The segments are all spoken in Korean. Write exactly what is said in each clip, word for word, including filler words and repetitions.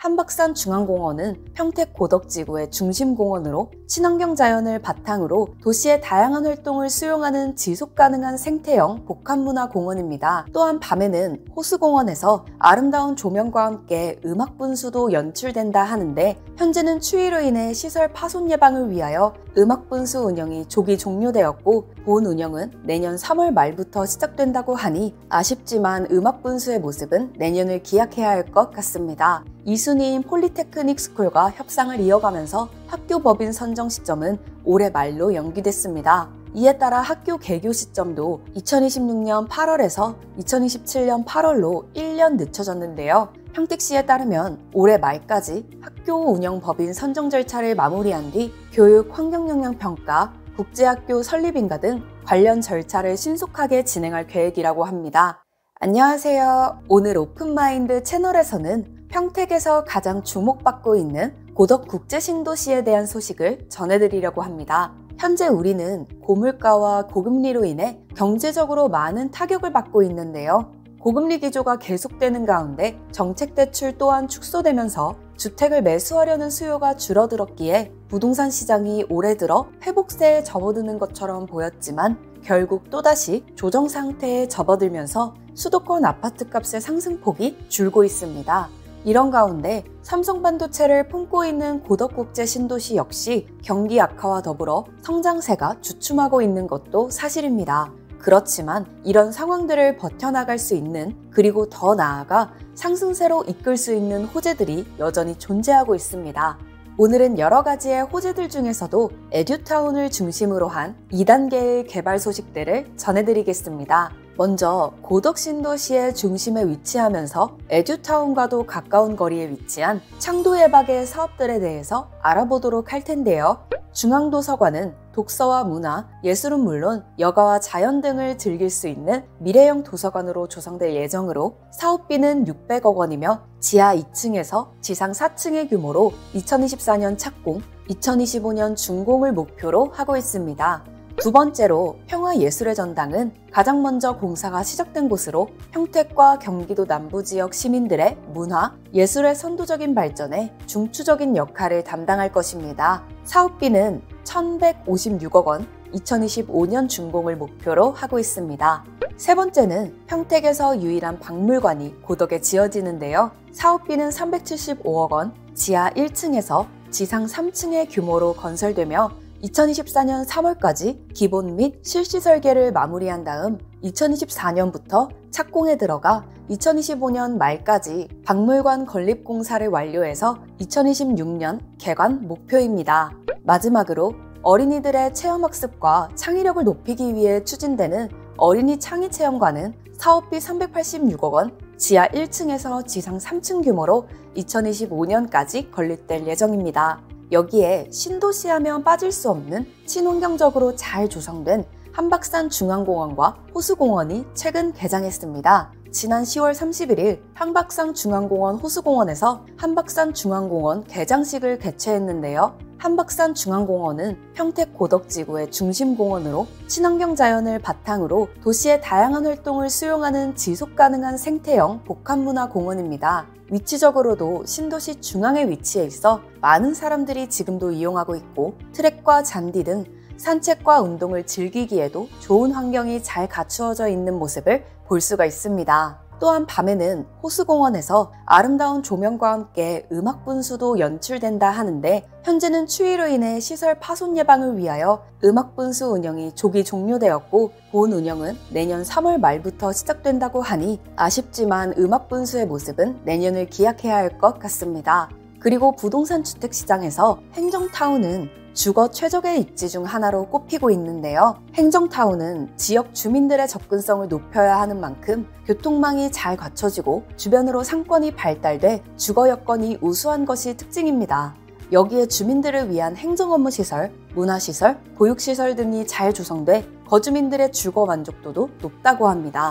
한박산 중앙공원은 평택 고덕지구의 중심공원으로 친환경 자연을 바탕으로 도시의 다양한 활동을 수용하는 지속가능한 생태형 복합문화공원입니다. 또한 밤에는 호수공원에서 아름다운 조명과 함께 음악 분수도 연출된다 하는데, 현재는 추위로 인해 시설 파손 예방을 위하여 음악 분수 운영이 조기 종료되었고, 본 운영은 내년 삼월 말부터 시작된다고 하니 아쉽지만 음악 분수의 모습은 내년을 기약해야 할 것 같습니다. 이 순위인 폴리테크닉 스쿨과 협상을 이어가면서 학교 법인 선정 시점은 올해 말로 연기됐습니다. 이에 따라 학교 개교 시점도 이천이십육 년 팔월에서 이천이십칠 년 팔월로 일 년 늦춰졌는데요. 평택시에 따르면 올해 말까지 학교 운영 법인 선정 절차를 마무리한 뒤 교육 환경 영향 평가, 국제학교 설립인가 등 관련 절차를 신속하게 진행할 계획이라고 합니다. 안녕하세요. 오늘 오픈마인드 채널에서는 평택에서 가장 주목받고 있는 고덕국제신도시에 대한 소식을 전해드리려고 합니다. 현재 우리는 고물가와 고금리로 인해 경제적으로 많은 타격을 받고 있는데요. 고금리 기조가 계속되는 가운데 정책 대출 또한 축소되면서 주택을 매수하려는 수요가 줄어들었기에 부동산 시장이 올해 들어 회복세에 접어드는 것처럼 보였지만 결국 또다시 조정 상태에 접어들면서 수도권 아파트값의 상승폭이 줄고 있습니다. 이런 가운데 삼성반도체를 품고 있는 고덕국제신도시 역시 경기 악화와 더불어 성장세가 주춤하고 있는 것도 사실입니다. 그렇지만 이런 상황들을 버텨나갈 수 있는, 그리고 더 나아가 상승세로 이끌 수 있는 호재들이 여전히 존재하고 있습니다. 오늘은 여러 가지의 호재들 중에서도 에듀타운을 중심으로 한 이 단계의 개발 소식들을 전해드리겠습니다. 먼저 고덕신도시의 중심에 위치하면서 에듀타운과도 가까운 거리에 위치한 창도예박의 사업들에 대해서 알아보도록 할 텐데요. 중앙도서관은 독서와 문화, 예술은 물론 여가와 자연 등을 즐길 수 있는 미래형 도서관으로 조성될 예정으로 사업비는 육백억 원이며 지하 이 층에서 지상 사 층의 규모로 이천이십사 년 착공, 이천이십오 년 준공을 목표로 하고 있습니다. 두 번째로 평화예술의 전당은 가장 먼저 공사가 시작된 곳으로 평택과 경기도 남부지역 시민들의 문화, 예술의 선도적인 발전에 중추적인 역할을 담당할 것입니다. 사업비는 천백오십육억 원, 이천이십오 년 준공을 목표로 하고 있습니다. 세 번째는 평택에서 유일한 박물관이 고덕에 지어지는데요. 사업비는 삼백칠십오억 원, 지하 일 층에서 지상 삼 층의 규모로 건설되며 이천이십사 년 삼월까지 기본 및 실시 설계를 마무리한 다음 이천이십사 년부터 착공에 들어가 이천이십오 년 말까지 박물관 건립 공사를 완료해서 이천이십육 년 개관 목표입니다. 마지막으로 어린이들의 체험학습과 창의력을 높이기 위해 추진되는 어린이 창의체험관은 사업비 삼백팔십육억 원, 지하 일 층에서 지상 삼 층 규모로 이천이십오 년까지 건립될 예정입니다. 여기에 신도시 하면 빠질 수 없는 친환경적으로 잘 조성된 한박산 중앙공원과 호수공원이 최근 개장했습니다. 지난 시월 삼십일일 한박산 중앙공원 호수공원에서 한박산 중앙공원 개장식을 개최했는데요. 한박산 중앙공원은 평택 고덕지구의 중심공원으로 친환경 자연을 바탕으로 도시의 다양한 활동을 수용하는 지속가능한 생태형 복합문화공원입니다. 위치적으로도 신도시 중앙에 위치해 있어 많은 사람들이 지금도 이용하고 있고, 트랙과 잔디 등 산책과 운동을 즐기기에도 좋은 환경이 잘 갖추어져 있는 모습을 볼 수가 있습니다. 또한 밤에는 호수공원에서 아름다운 조명과 함께 음악 분수도 연출된다 하는데, 현재는 추위로 인해 시설 파손 예방을 위하여 음악 분수 운영이 조기 종료되었고, 본 운영은 내년 삼월 말부터 시작된다고 하니 아쉽지만 음악 분수의 모습은 내년을 기약해야 할 것 같습니다. 그리고 부동산 주택시장에서 행정타운은 주거 최적의 입지 중 하나로 꼽히고 있는데요. 행정타운은 지역 주민들의 접근성을 높여야 하는 만큼 교통망이 잘 갖춰지고 주변으로 상권이 발달돼 주거 여건이 우수한 것이 특징입니다. 여기에 주민들을 위한 행정업무시설, 문화시설, 보육시설 등이 잘 조성돼 거주민들의 주거 만족도도 높다고 합니다.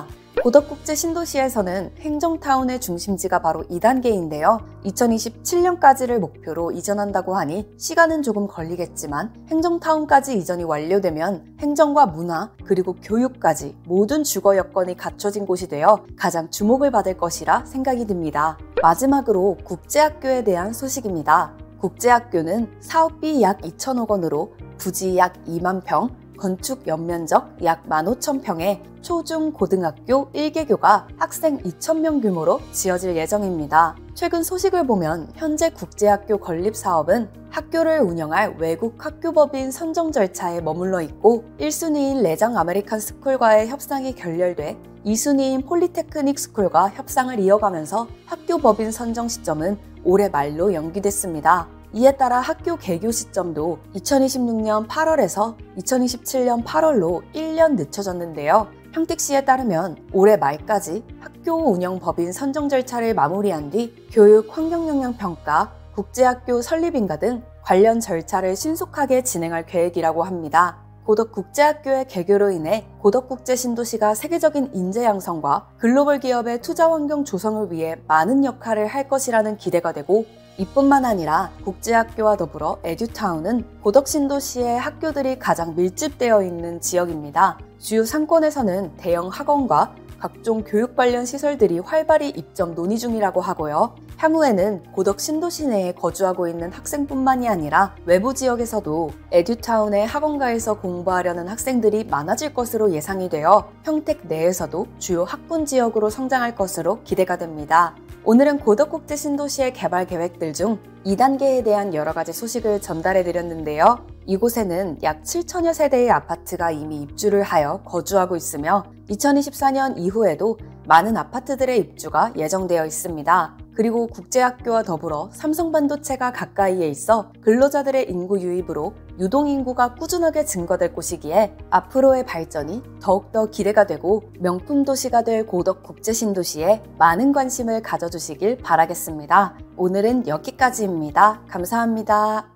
고덕국제 신도시에서는 행정타운의 중심지가 바로 이 단계인데요. 이천이십칠 년까지를 목표로 이전한다고 하니 시간은 조금 걸리겠지만 행정타운까지 이전이 완료되면 행정과 문화 그리고 교육까지 모든 주거 여건이 갖춰진 곳이 되어 가장 주목을 받을 것이라 생각이 듭니다. 마지막으로 국제학교에 대한 소식입니다. 국제학교는 사업비 약 이천억 원으로 부지 약 이만 평, 건축 연면적 약 만 오천 평의 초중 고등학교 일 개교가 학생 이천 명 규모로 지어질 예정입니다. 최근 소식을 보면 현재 국제학교 건립 사업은 학교를 운영할 외국 학교법인 선정 절차에 머물러 있고 일 순위인 레장 아메리칸 스쿨과의 협상이 결렬돼 이 순위인 폴리테크닉 스쿨과 협상을 이어가면서 학교법인 선정 시점은 올해 말로 연기됐습니다. 이에 따라 학교 개교 시점도 이천이십육 년 팔월에서 이천이십칠 년 팔월로 일 년 늦춰졌는데요. 평택시에 따르면 올해 말까지 학교 운영 법인 선정 절차를 마무리한 뒤 교육 환경 영향 평가, 국제학교 설립인가 등 관련 절차를 신속하게 진행할 계획이라고 합니다. 고덕국제학교의 개교로 인해 고덕국제 신도시가 세계적인 인재 양성과 글로벌 기업의 투자 환경 조성을 위해 많은 역할을 할 것이라는 기대가 되고 이뿐만 아니라 국제학교와 더불어 에듀타운은 고덕 신도시의 학교들이 가장 밀집되어 있는 지역입니다. 주요 상권에서는 대형 학원과 각종 교육 관련 시설들이 활발히 입점 논의 중이라고 하고요. 향후에는 고덕 신도시 내에 거주하고 있는 학생뿐만이 아니라 외부 지역에서도 에듀타운의 학원가에서 공부하려는 학생들이 많아질 것으로 예상이 되어 평택 내에서도 주요 학군 지역으로 성장할 것으로 기대가 됩니다. 오늘은 고덕국제 신도시의 개발 계획들 중 이 단계에 대한 여러 가지 소식을 전달해 드렸는데요. 이곳에는 약 칠천여 세대의 아파트가 이미 입주를 하여 거주하고 있으며 이천이십사 년 이후에도 많은 아파트들의 입주가 예정되어 있습니다. 그리고 국제학교와 더불어 삼성반도체가 가까이에 있어 근로자들의 인구 유입으로 유동인구가 꾸준하게 증가될 곳이기에 앞으로의 발전이 더욱더 기대가 되고 명품 도시가 될 고덕국제신도시에 많은 관심을 가져주시길 바라겠습니다. 오늘은 여기까지입니다. 감사합니다.